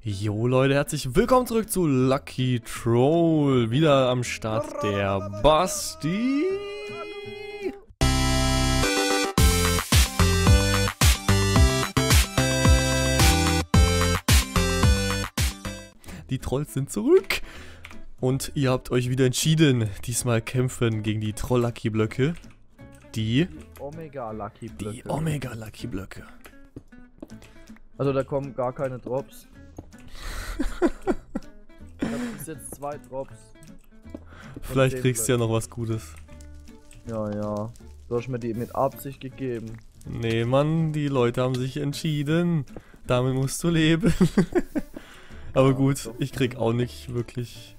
Jo Leute, herzlich willkommen zurück zu Lucky Troll. Wieder am Start der Basti. Die Trolls sind zurück. Und ihr habt euch wieder entschieden, diesmal kämpfen gegen die Troll-Lucky-Blöcke. Die Omega-Lucky-Blöcke. Die Omega-Lucky-Blöcke. Also da kommen gar keine Drops. Ich hab bis jetzt 2 Drops. Vielleicht kriegst du ja noch was Gutes. Ja. Du hast mir die mit Absicht gegeben. Nee, Mann, die Leute haben sich entschieden. Damit musst du leben. Aber Ja, gut, doch. ich krieg auch nicht wirklich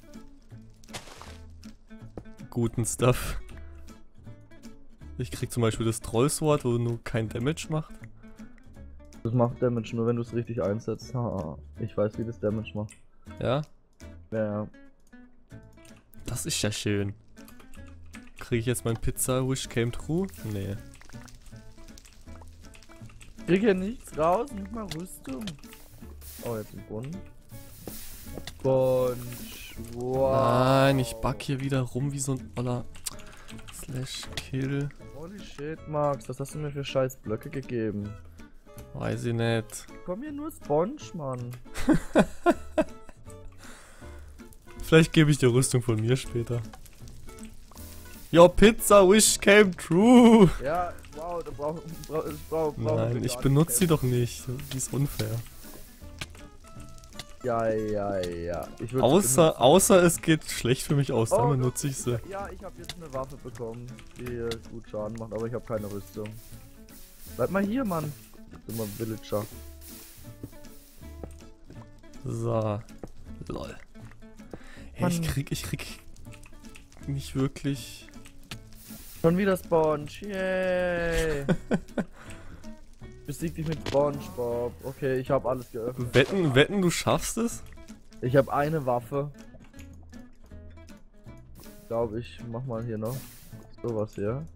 guten Stuff. Ich krieg zum Beispiel das Trollsword, wo nur kein Damage macht. Das macht Damage nur, wenn du es richtig einsetzt. Ha, ich weiß, wie das Damage macht. Ja, Ja. das ist ja schön. Krieg ich jetzt mein Pizza Wish Came True? Nee. Krieg hier nichts raus, nicht mal Rüstung. Oh, jetzt im Brunnen. Wow. Nein, ich back hier wieder rum wie so ein oller Slash-Kill. Holy shit, Max, was hast du mir für scheiß Blöcke gegeben? Weiß ich nicht. Komm hier nur Sponge, Mann. Vielleicht gebe ich dir Rüstung von mir später. Yo, Pizza Wish Came True! Ja, wow, da brauch Nein, ich benutze sie doch nicht. Die ist unfair. Ja. Ich würd Außer es geht schlecht für mich aus, dann Oh, benutze ich sie. Ja, ich habe jetzt eine Waffe bekommen, die gut Schaden macht, aber ich habe keine Rüstung. Bleib mal hier, Mann. Du mal Villager. So. Lol. Hey, Mann. ich krieg nicht wirklich. Schon wieder Sponge. Yay. Besieg dich mit SpongeBob. Okay, ich habe alles geöffnet. Wetten, du schaffst es? Ich habe eine Waffe. Ich glaube, ich mach mal hier noch sowas hier.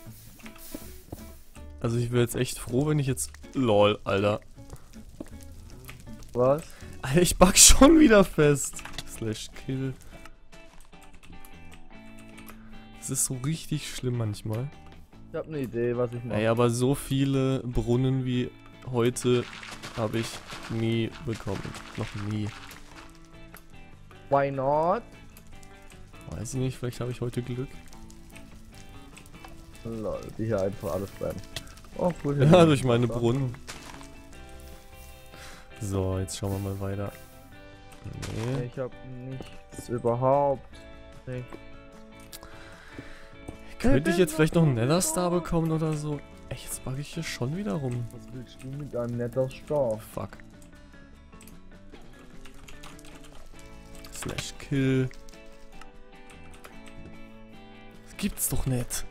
Also ich wäre jetzt echt froh, wenn ich jetzt. Lol, Alter. Was? Alter, ich back schon wieder fest. Slash Kill. Das ist so richtig schlimm manchmal. Ich habe eine Idee, was ich mache. Ey, aber so viele Brunnen wie heute habe ich nie bekommen. Noch nie. Why not? Weiß ich nicht, vielleicht habe ich heute Glück. Lol, die hier einfach alles bleiben. Oh, cool. hier Ja, liegen durch meine Wasser. Brunnen. So, jetzt schauen wir mal weiter. Nee. Ich hab nichts, überhaupt nicht. Könnte ich jetzt vielleicht noch einen Netherstar bekommen oder so? Ey, jetzt bugge ich hier schon wieder rum. Was willst du mit einem netter Stoff? Fuck. Slash Kill. Das gibt's doch nicht.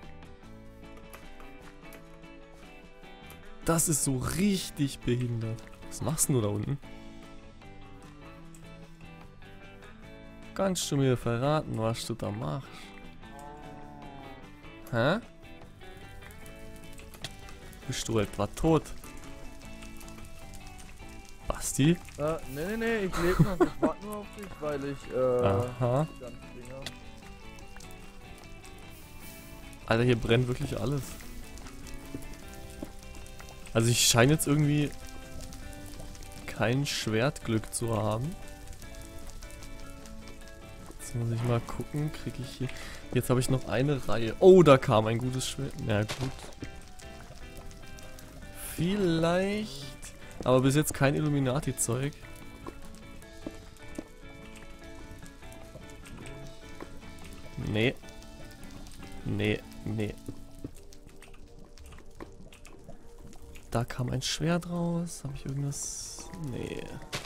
Das ist so richtig behindert. Was machst du da unten? Kannst du mir verraten, was du da machst? Hä? Bist du etwa tot? Basti? Nee, ich lebe noch. Ich warte nur auf dich, weil ich, Aha. die ganzen Dinger. Alter, hier brennt wirklich alles. Also ich scheine jetzt irgendwie kein Schwertglück zu haben. Jetzt muss ich mal gucken, kriege ich hier... Jetzt habe ich noch eine Reihe. Oh, da kam ein gutes Schwert. Na gut. Vielleicht... Aber bis jetzt kein Illuminati-Zeug. Nee. Nee. Da kam ein Schwert raus. Habe ich irgendwas... Nee.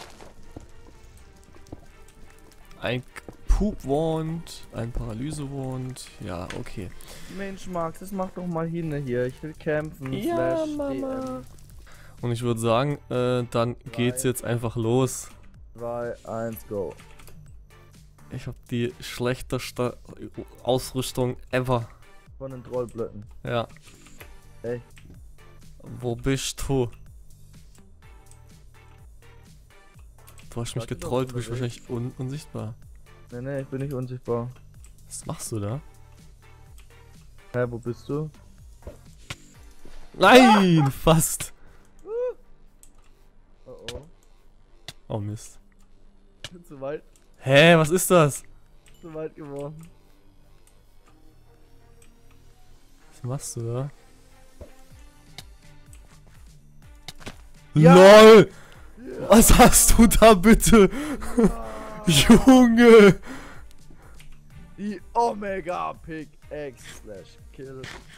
Ein Poop-Wand, ein Paralyse-Wand. Ja, okay. Mensch, Max, das mach doch mal hin hier. Ich will kämpfen. Ja, Mama. Und ich würde sagen, dann geht's jetzt einfach los. 2, 1, go. Ich habe die schlechteste Ausrüstung ever. Von den Trollblöcken. Ja. Echt? Wo bist du? Du hast mich Warte doch, getrollt, du bist unterwegs. wahrscheinlich unsichtbar. Nee, ich bin nicht unsichtbar. Was machst du da? Hä, wo bist du? Nein, fast. Oh oh. Oh Mist. Bin zu weit Hä, was ist das? geworden. Was machst du da? Ja! LOL! Was hast du da bitte? Junge! Die Omega Pickaxe Slash Kill.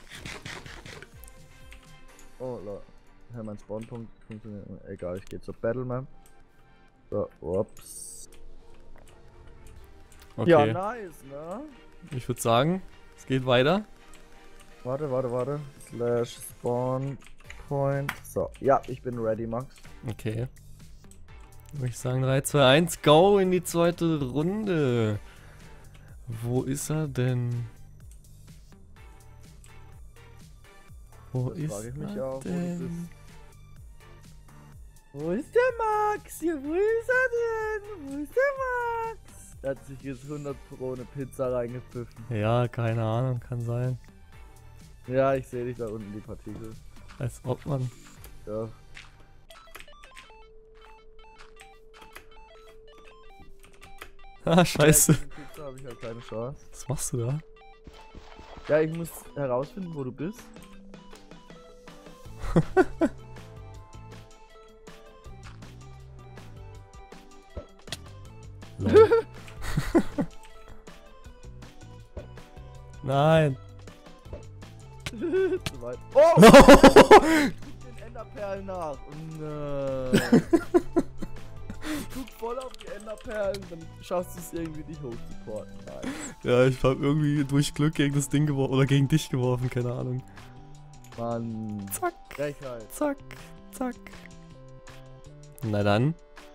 Oh Leute. Ja, mein Spawnpunkt funktioniert. Egal, ich gehe zur Battlemap. So, ups. Okay, Ja, nice, ne? ich würde sagen, es geht weiter. Warte. Slash Spawn Point. So, ja, ich bin ready, Max. Okay. Würde ich sagen 3, 2, 1, go in die zweite Runde. Wo ist er denn? Wo Das ist frage ich mich er auch, wo du denn? Wo ist der Max? Hier, wo ist er denn? Wo ist der Max? Er hat sich jetzt 100 Pro eine Pizza reingepfiffen. Ja, keine Ahnung, kann sein. Ja, ich sehe dich da unten, die Partikel. Als ob man. Ja. Ah, scheiße. Gegen Pizza habe ich halt keine Chance. Was machst du da? Ja, ich muss herausfinden, wo du bist. Lol. Nein. Zu weit. Oh! Guck den Enderperlen nach. Nein. Guck voll auf die Enderperlen, dann schaffst du es irgendwie nicht hochzuporten. Nein. Ja, ich hab irgendwie durch Glück gegen das Ding geworfen oder gegen dich geworfen, keine Ahnung. Mann. Zack, Frechheit. zack, zack. Na dann.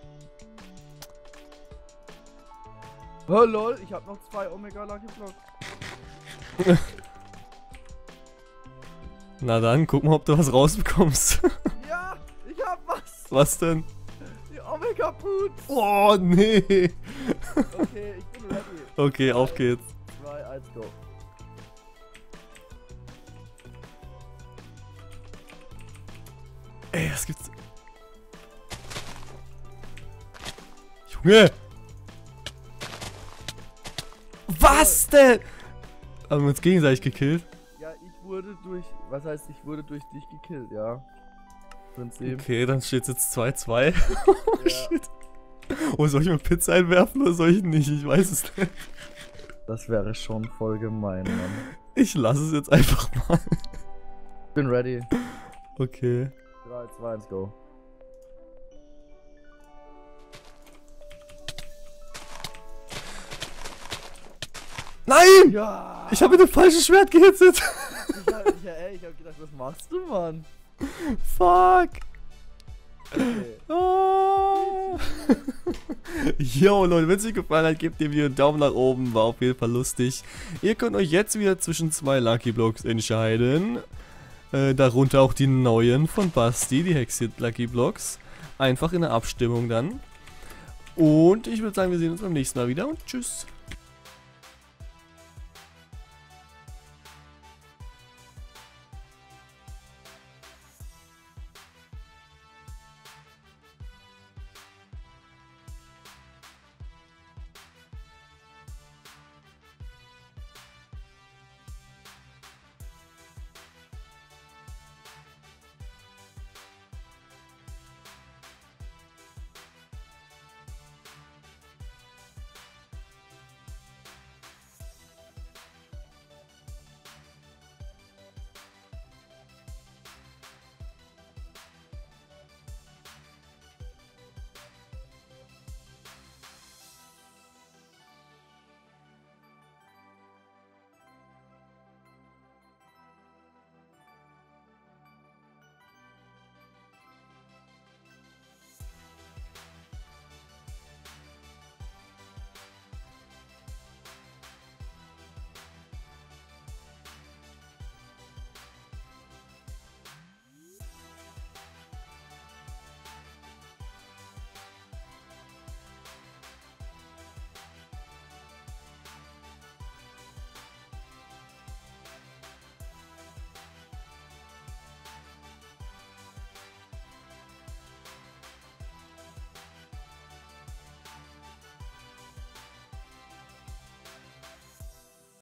Oh lol, ich hab noch 2 Omega Lucky Blocks. Na dann, guck mal, ob du was rausbekommst. Ja, ich hab was. Was denn? Die Omega Boots. Oh, nee. Okay, ich bin ready. Okay, auf geht's. 2, 1, go. Ey, was gibt's? Junge! Was denn? Haben wir uns gegenseitig gekillt? Ja, ich wurde durch. Was heißt, ich wurde durch dich gekillt, ja. Prinzip. Okay, dann steht's jetzt 2-2. Ja. Shit. Oh, soll ich mal Pizza einwerfen oder soll ich nicht? Ich weiß es nicht. Das wäre schon voll gemein, Mann. Ich lasse es jetzt einfach mal. Bin ready. Okay. 3, 2, 1, go. Nein! Ja! Ich habe mit dem falschen Schwert gehitzet. Ich hab gedacht, was machst du, Mann? Fuck. Okay. Oh. Jo Leute, wenn es euch gefallen hat, gebt dem Video einen Daumen nach oben, war auf jeden Fall lustig. Ihr könnt euch jetzt wieder zwischen 2 Lucky Blocks entscheiden. Darunter auch die neuen von Basti, die Hexit Lucky Blocks. Einfach in der Abstimmung dann. Und ich würde sagen, wir sehen uns beim nächsten Mal wieder und tschüss.